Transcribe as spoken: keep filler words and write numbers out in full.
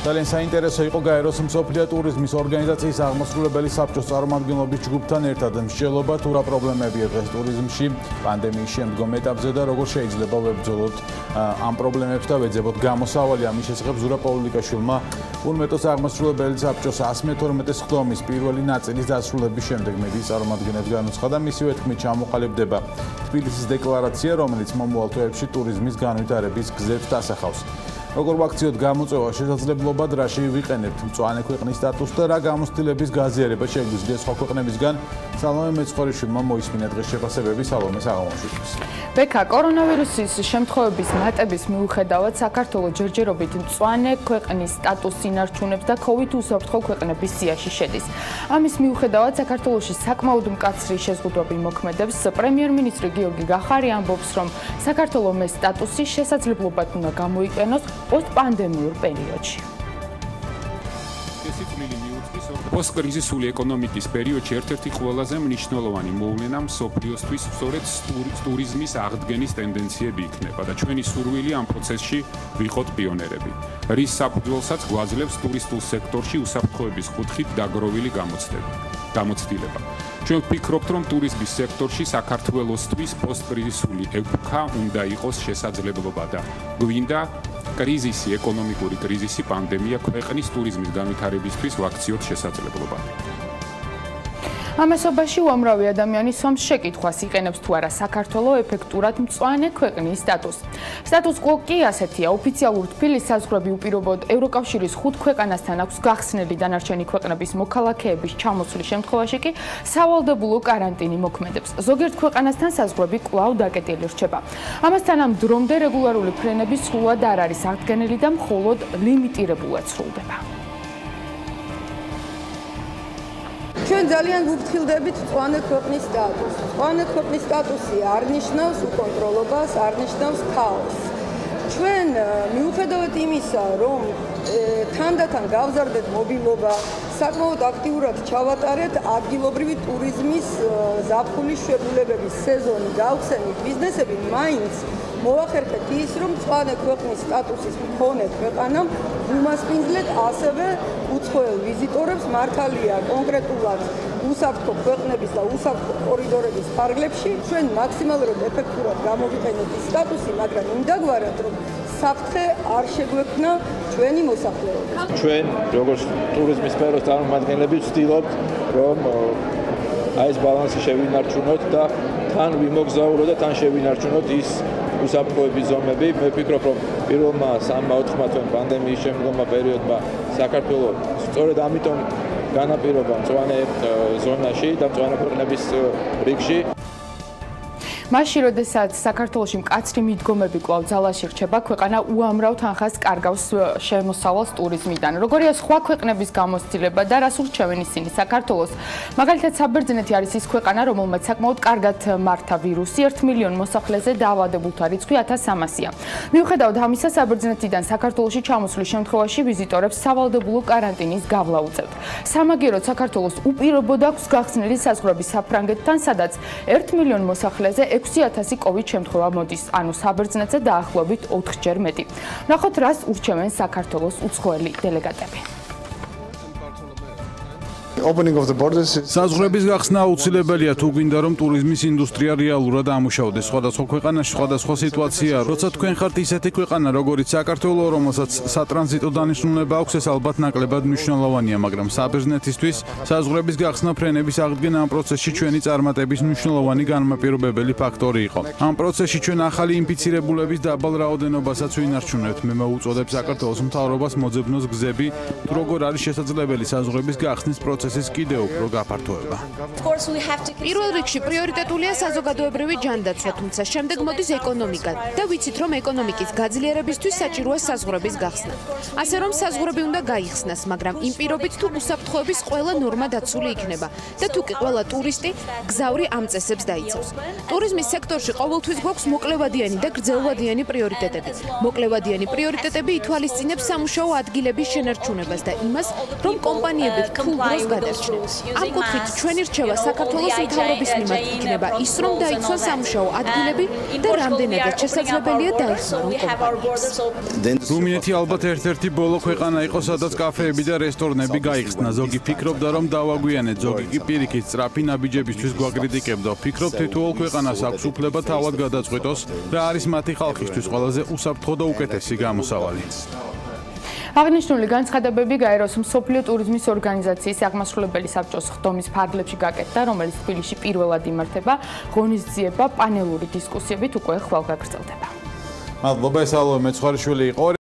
ძალიან საინტერესო იყო გაეროს მსოფლიო ტურიზმის ორგანიზაციის აღმასრულებელი საბჭოს წარმომადგენლობის ჯგუფთან ერთად მსჯელობა თუ რა პრობლემებია დღეს ტურიზმში პანდემიის შემდგომ ეტაპზე და როგორ შეიძლება ვებრძოლოთ ამ პრობლემებს და ვეძებოთ გამოსავალი ამის შესახებ ზურაბ პავლიკაშვილმა ურმეტოს აღმასრულებელი საბჭოს εκατს მეთორმეტე სხდომის პირველი ნაწილის დასრულების შემდეგ მედიის წარმომადგენლებს განუცხადა მისივე თქმით ჩამოყალიბდება თბილისის დეკლარაცია რომელიც მომავალ თვეებში ტურიზმის განვითარების გზებს დასახავს როგორ ვაქციოთ გამოწვევა შესაძლებლობად რაში ვიყენებთ მწვანე ქვეყნის სტატუსს და რა გამოცდილების გაზიარება შეგვიძლია სხვა ქვეყნებისგან სალომე მეცხოველიშვილმა მოისმინა დღეს შეფასებები სალომე საღამოშვილის ბექა კორონავირუსის შემთხვევების მატების მიუხედავად საქართველოს ჯერჯერობით მწვანე ქვეყნის სტატუსს ინარჩუნებს და COVID უსაფრთხო ქვეყნების სიაში შედის. ამის მიუხედავად საქართველოში საკმაოდ მკაცრი შეზღუდვები მოქმედებს. პრემიერ-მინისტრი გიორგი გახარი ამბობს, რომ საქართველოს ეს სტატუსი შესაძლებლობად უნდა გამოიყენოს პოსტპანდემიურ პერიოდში. Post-კრიზისული ეკონომიკის პერიოდში ერთ-ერთი ყველაზე მნიშვნელოვანი მოვლენა მსოფლიოსთვის სწორედ ტურიზმის აღდგენის ტენდენციები იქნება და ჩვენი სურვილი ამ პროცესში ვიყოთ პიონერები. რის საფუძველსაც გვაძლევს ტურისტულ სექტორში უსაფრთხოების კუთხით დაგროვილი გამოცდილება. ჩვენ ვფიქრობთ, რომ ტურიზმის სექტორში საქართველოსთვის პოსტკრიზისული ეპოქა უნდა იყოს შესაძლებლობა და გვინდა კრიზისი, ეკონომიკური კრიზისი, პანდემია ქვეყნის ტურიზმის განვითარებისთვის ვაქციოთ შესაძლებლობა. ამასობაში უამრავი ადამიანი სვამს შეკითხვას იყენებს თუ არა საქართველოს ეფექტურად მწვანე ქვეყნის სტატუსს. სტატუს კვო კი ასეთია, ოფიციალურ თბილისს საზღვრები უპირობოდ ევროკავშირის ხუთ ქვეყანასთან აქვს გახსნილი დანარჩენი ქვეყნების მოქალაქეების ჩამოსვლის შემთხვევაში კი სავალდებულო კარანტინი მოქმედებს. ზოგიერთ ქვეყანასთან საზღვრები კვლავ დაკეტილი რჩება. ამასთან ამ დრომდე რეგულარული ფრენები სრულად არ არის აღდგენილი და მხოლოდ ლიმიტირებულად სრულდება. ჩვენ ძალიან ვუფრთხილდებით მწვანე ქვეყნის სტატუსს. მწვანე ქვეყნის სტატუსი არ ნიშნავს უკონტროლობას, არ ნიშნავს ქაოსს. ჩვენ მიუხედავად იმისა, რომ თანდათან გავზარდეთ მობილობა, საკმაოდ აქტიურად ჩავატარეთ ადგილობრივი ტურიზმის ზაფხულის შეგულებების სეზონი, გავხსენით ბიზნესები, მაინც მოახერხეთ ის, რომ მწვანე ქვეყნის სტატუსის მქონე ქვეყანამ უმასპინძლეთ ასევე უცხოელ ვიზიტორებს მართალია კონკრეტულად უსაფრთხო ქვეყნების და უსაფრთხო კორიდორების ფარგლებში ჩვენ მაქსიმალურად ეფექტურად გამოვიყენეთ ის სტატუსი, მაგრამ იმ დაგვარად რომ საფრთხე არ შეგვექმნა ჩვენი მოსახლეობა. ჩვენ როგორც ტურიზმის სფეროს წარმომადგენლები ვცდილობთ რომ აი ეს ბალანსი შევინარჩუნოთ და თან ვიმოგზაუროთ და თან შევინარჩუნოთ ის უსაფრთხოების ზომები. მე ვფიქრობ, რომ პირველმა სამმა ოთხმა თვემ პანდემიის შემდგომმა პერიოდმა საქართველოს სწორედ ამიტომ განაპირობა მწვანე ზონაში და მწვანე ქვეყნების რიგში. მაშინ, როდესაც საქართველოში მკაცრი მიდგომები კვლავ ძალაში რჩება, ქვეყანა უამრავ თანხას კარგავს შემოსავალს ტურიზმიდან. როგორია სხვა ქვეყნების გამოცდილება და რას ურჩევენ ისინი საქართველოს? მაგალითად, საბერძნეთი არის ის ქვეყანა, რომელმაც საკმაოდ კარგად მართა ვირუსი, ერთ მილიონ მოსახლეზე დაავადებულთა რიცხვი ათას სამასია. მიუხედავად ამისა, საბერძნეთიდან საქართველოში ჩამოსვლის შემთხვევაში ვიზიტორებს სავალდებულო კარანტინის გავლა უწევთ. სამაგიეროდ საქართველოს უპირობოდ აქვს გახსნილი საზღვრები საფრანგეთთან, სადაც ერთ მილიონ მოსახლეზე ექვსი ათასი COVID შემთხვევა მოდის, ანუ საბერძნეთზე დაახლოებით ოთხჯერ მეტი. ნახოთ, რას ურჩევენ საქართველოს უცხოელი დელეგატები. საზღვრების გახსნა აუცილებელია თუ გვინდა რომ ტურიზმის ინდუსტრია რეალურად ამუშავდეს სხვადასხვა ქვეყანაში სხვადასხვა სიტუაცია როცა თქვენ ხართ ისეთი ქვეყანა როგორიც საქართველო რომელსაც სატრანზიტო დანიშნულება აქვს ეს ალბათ ნაკლებად მნიშვნელოვანია მაგრამ საბერძნეთისთვის საზღვრების გახსნა ფრენების აღდგენა ამ პროცესში ჩვენი წარმატების მნიშვნელოვანი განმაპირობებელი ფაქტორი იყო ამ პროცესში ჩვენ ახალი ინფიცირებულების დაბალ რაოდენობასაც ვინარჩუნებთ მე მოუწოდებ საქართველოს მთავრობას მოძებნოს გზები თუ როგორ არის შესაძლებელი საზღვრების გახსნის პროცესი ეს კიდევ უფრო გაფართოება. პირველ რიგში პრიორიტეტულია საზოგადოებრივი ჯანდაცვა, თუმცა შემდეგ მოდის ეკონომიკა და ვიცით რომ ეკონომიკის გაძლიერებისთვის საჭიროა საზღვრების გახსნა. ასე რომ საზღვრები უნდა გაიხსნას, მაგრამ იმ პირობით თუ უსაფრთხოების ყველა ნორმა დაცული იქნება და თუ კი ყველა ტურისტი გზავრი ამ წესებს დაიცავს. ტურიზმის სექტორში ყოველთვის გვაქვს მოკლევადიანი და გრძელვადიანი პრიორიტეტები. მოკლევადიანი პრიორიტეტები ითვალისწინებს სამუშაო ადგილების შენარჩუნებას და იმას, რომ კომპანიები თუ დროს განერჩნენ. ამ კუთხით ჩვენი რჩევა საქართველოს მთავრობის მიმართ იქნება ის, რომ დაიცვან სამუშაო ადგილები და რამდენადაც შესაძლებელია დაეხმარონ კომპანიებს. რუმინეთი ალბათ ერთ-ერთი ბოლო ქვეყანა იყო, სადაც კაფეები და რესტორნები გაიხსნა. ზოგი ფიქრობდა, რომ დავაგვიანეთ, ზოგი კი პირიქით სწრაფი ნაბიჯებისთვის გვაკრიტიკებდა. ვფიქრობ, თითოეულ ქვეყანას აქვს უფლება თავად გადაწყვიტოს, რა არის მათი ხალხისთვის ყველაზე უსაფრთხო და უკეთესი გამოსავალი. აღნიშნული განცხადებები გაეროს მსოფლიო ტურიზმის ორგანიზაციის აღმასრულებელი საბჭოს ხდომის ფარგლებში გაკეთდა, რომელიც თბილისში პირველად იმართება. ღონისძიება პანელური დისკუსიებით უკვე ხვალ გაგრძელდება. მადლობა, ესალო მეცხვარიშვილი იყო.